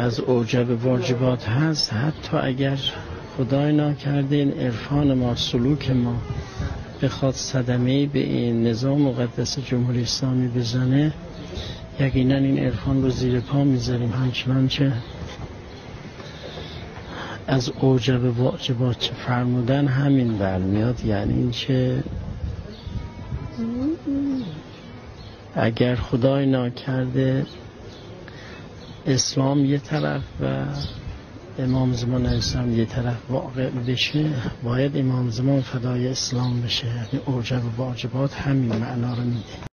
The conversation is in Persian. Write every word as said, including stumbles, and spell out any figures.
از اوجب واجبات هست، حتی اگر خدای ناکرده این عرفان ما، سلوک ما بخواد صدمه‌ای به این نظام مقدس جمهوری اسلامی بزنه، یقینا این عرفان رو زیر پا میذاریم. همچنان چه از اوجب واجبات چه فرمودن همین برمیاد، یعنی این که اگر خدای ناکرده اسلام یه طرف و امام زمان علیه السلام یه طرف واقع بشه، باید امام زمان فدای اسلام بشه. یعنی اوجب واجبات همین معنا رو میده.